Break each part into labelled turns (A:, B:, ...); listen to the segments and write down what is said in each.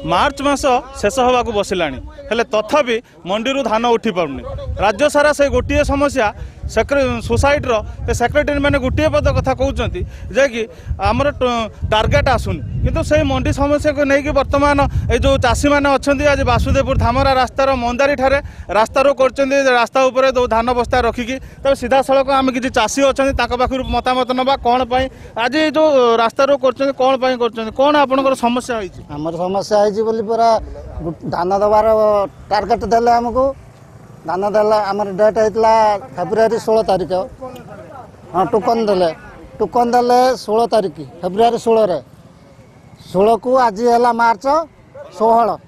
A: मार्च मास शेष होगा बसला हेले तथापि मंडी धान उठी पारनी राज्य सारा से गोटे समस्या सोसाइटी सेक्रेटरी मैंने गोटे पद कथा कहते जे कि आमर टार्गेट आसुनी किंतु से मंडी समस्या को लेकिन बर्तमान ये जो चाषी मैंने अच्छा आज बासुदेवपुर धामरा रास्तार मंदारी ठारे रास्ता रोक कर रास्ता उपर धान बस्ता रखिकी तब सीधा सड़क आम कि चाषी अच्छा पाखु मतामत नवा कौन आज जो रास्ता रोक कर कौन आपंकर समस्या
B: आमर समस्या है पूरा धान दबार टार्गेट देले आमको धान देला आमर डेट होता फेब्रुआरी 16 तारिख हाँ टोकन देले 16 तारिख फेब्रुआरी 16 को आज है मार्च 16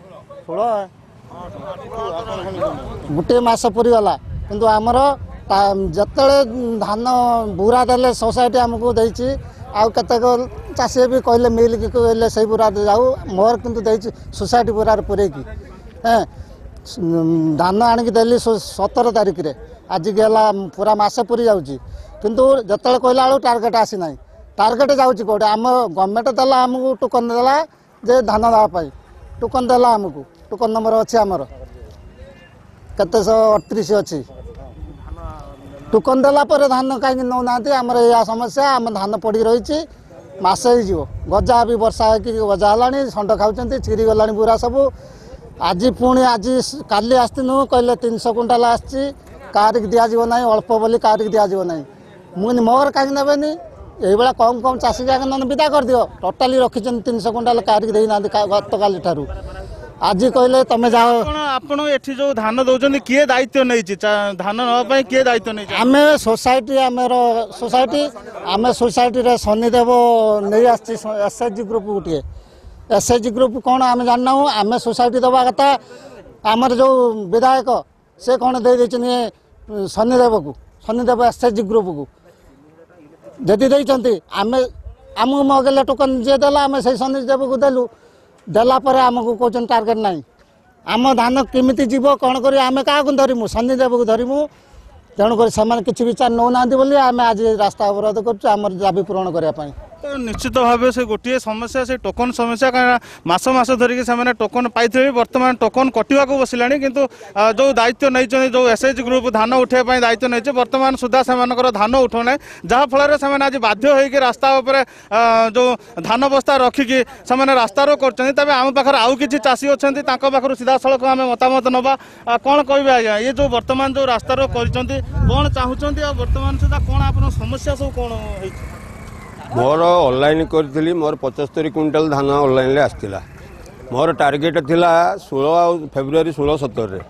B: गोटे मस पूरीगला किंतु आमर जिते धान बुरा देले सोसाइटी आमको देती आउ केतेक चाषी भी कहले मिल कि कहले से बुरा जाऊ मोर किंतु देती सोसाइटी बुरार पूरेकी धान आणिक देली 17 तारिख रे आज की पूरा मसे पूरी जाऊँगी किंतु जिते कहला बेलू टार्गेट आसी ना टार्गेट जाऊँगी कौटे आम गवर्नमेंट देला आमको टोकन देला जे धान देवाई टोकन देला आमको टोकन नंबर अच्छी आमर केते 138 अच्छी टोकन देला पर धान कहीं नौना आमर यह समस्या आम धान पड़ी रही मसे हो गजा भी वर्षा है गजा है षंड खाऊँ चिरी गला बुरा सबू आज पुणी आज काली आसनु कहले 300 क्विंटाल आसी कार दिज्व ना अल्प बोली कार दिज्व ना मुझे मोर कहीं नेबेनि ये कम कम चाषी जाक न विदा कर दियो टोटाली रखी 300 क्विंटाल कार देना गत काली ठारू आज कहले तुम जाओ
A: आपण एठी जो धान दौरान किए दायित्व नहीं धान नापी किए दायित्व नहीं
B: आम सोसाइटी आमर सोसाइटी आम सोसाइटी रे शनिदेव नहीं आसी एसएचजी ग्रुप गोटे एसएचजी ग्रुप कौन आम जानना आम सोसाइटी दबा कथा आमर जो विधायक से कौन दे शनिदेव को शनिदेव एसएचजी ग्रुप को जदि देते आम आमको मगेले टोकन जी देला आम से शनिदेव को देलु देला पर आमको कौन टार्गेट ना आम धान केमिति जीव कौन कर आम क्या धरमु शनिदेव को धरमु तेणुक से किसी विचार नौना आम आज रास्ता अवरोध कर दाबी पूरण करने
A: तो निश्चित भाव से गोटे समस्या से टोकन समस्या कारण मस धरिकी से टोकन पाई बर्तमान टोकन कटिवा बसला किंतु जो दायित्व नहीं जो एसएचजी ग्रुप धान उठाई दायित्व नहीं बर्तमान सुधा से धान उठाऊना जहाँफल से आज बाध्य होकर रास्ता उपर जो धान बस्ता रखिकी से रास्ता रोक कर आम पाखे आउ कि चाषी अच्छा पाखु सीधा सड़क आम मतामत नवा कौन कहे आज्ञा ये जो बर्तमान जो रास्ता रोक कर कौन चाहूँगी बर्तमान सुधा कौन आप समस्या सब कौन है
C: मोर ऑनलाइन करी मोर 75 क्विंटाल धान ऑनलाइन आसला मोर टार्गेट थिला 16 फेब्रुआरी 16-17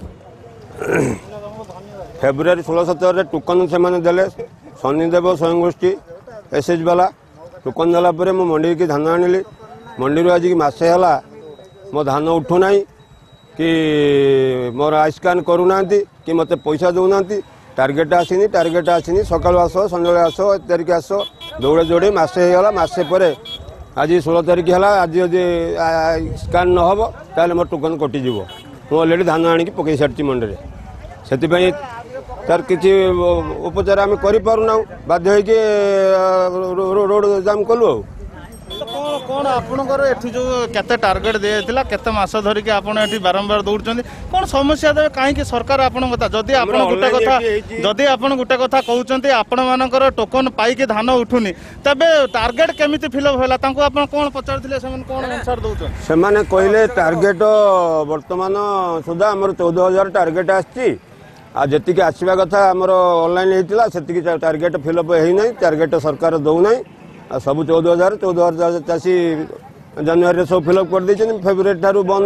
C: फेब्रुआरी 16-17 रे टोकन से माने देले शनिदेव स्वयं गोष्ठी एसएच वाला टोकन देला परे मो मंडी की धान आनिली मंडी आज की मासे हला मो धान उठू ना कि मोर आई स्कान करूना कि मते पैसा दौना टार्गेट आसीनी सकाल आस संध्या आस तारिख आस दौड़े दौड़े मसे होगा मसे पर आज 16 तारिख है आज जदि स्कान न हो ताले मोर टोकन कटिज मुझे अलरेडी धान आणिक पकई सारी मंडी से तार किसी उपचार आम करूना बाध्य रोड जाम कलु
A: कौन आपणकर एठी जो केते टार्गेट दिया केते मास धरिक आपण एठी बारंबार दौड़छन कौन समस्या देबे काहे सरकार आपण कथा जदि आपण गुटे कथा कहउछन्ते आपण मानकर टोकन पाई के धान उठुनी तबे टार्गेट केमिति फिलअप होला तांको आपण कोन पचारथिले सेमन कोन आंसर दउछन
C: से माने कहले टार्गेट वर्तमान सुधा हमर 14000 टार्गेट आछि आ जति के आसीबा कथा हमर ऑनलाइन हेतिला सेति के टार्गेट फिलअप हेइ नै टार्गेट सरकार दउ नै सब 14000 चाषी जनवरी सब फिलअप कर दी फेब्रुआरी ठार बंद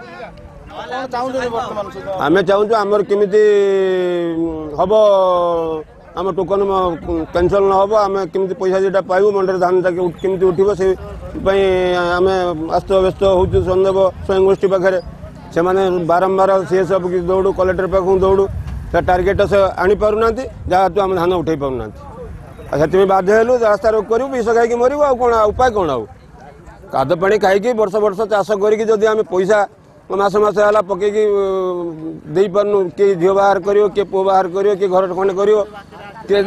C: होमें चाहूँ आमर केमी हम आम टोकन कैंसल न हम आम केमी पैसा जोटा पाइबू मंडी धान केमी उठो से आम आस्त व्यस्त हो सन्देव स्वयं गोष्ठी पाखे से बारंबार सीएस ऑफिस दौड़ू कलेक्टर पाख दौड़ू टार्गेट से आनी पारना जहाँ तू आम धान उठे पारना से बाध्य हेलु रास्ता रोक करूँ विष खाई मरबू आ कौन उपाय कौन आउ काद पानी खाई वर्ष वर्ष चाष करी आम पैसा मस है पकई दे पार्नु किए झील बाहर कर किए पुओ बाहर कर किए घर खंडे कर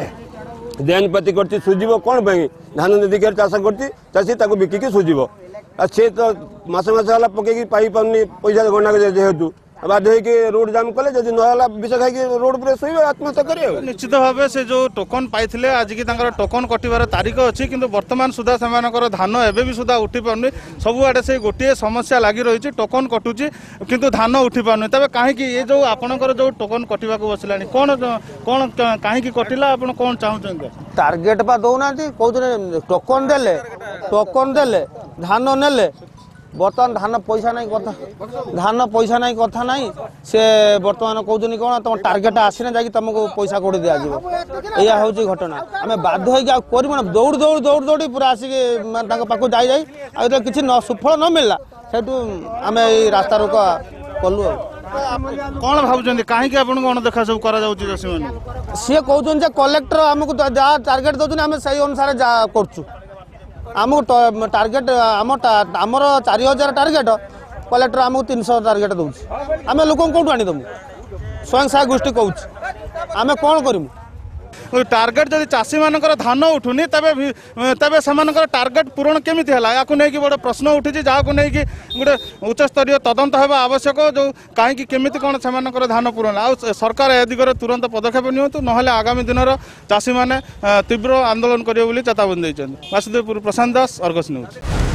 C: देनपाती कर सुझीब कौन धान दिखार चाष कर चाषी बिकिकी सुझीब सी तो मस है पकईकि पाई पैसा गणना जेहेतु बाध्य होगी रोड जाम कले जब ना विष खाई रोड पर शोबे आत्महत्या करे।
A: निश्चित भाव से जो टोकन पाई आज की टोकन कटार तारीख अच्छी कि बर्तमान सुधा से धान एवं भी सुधा उठी पारनी सबुआडे से गोटे समस्या लगी रही टोकन कटुची किंतु धान उठी पारनी तेज कहीं ये जो आपंकर जो टोकन कटा बसला कौन कौन कहीं कटिला आप कौन चाहते
D: टार्गेट पा दौना कहते टोकन देले धान नेले बर्तमान धान पैसा नहीं कथा नहीं से बर्तमान कहते कौन तुम टार्गेट आसने जा तुमको पैसा कोड़ी दिज्व या हूँ घटना आम बाध्य कर दौड़ दौड़ दौड़ दौड़ी पूरा आसिक पाक जा कि सुफल न मिलला से आम रास्ता रोक कलु
A: कौन भाव कहीं अणदेखा सब कर
D: सी कहते कलेक्टर आमको जहाँ टार्गेट दौरान आम से अनुसार कर आमको टार्गेट आमर 4000 टार्गेट कलेक्टर आमको 300 टार्गेट दौर आम लोक कौटू आनीदमु स्वयं सहायक गोष्ठी कहूँ आम कौन करूँ
A: टार्गेट जब चाषी मान धान उठुनी तेज से टार्गेट पूरण केमी है या गोटे प्रश्न उठी जहाँ नहीं गोटे उच्च स्तरीय तदंत होगा आवश्यक जो कहीं केमी कौन से धान पूरण आ सरकार ए दिगरे तुरंत पदक्षेप नियंतु ना आगामी दिन चाषी मैंने तीव्र आंदोलन करेंगे चेतावनी देते। Vasudevpur Prashant Das, Argus news.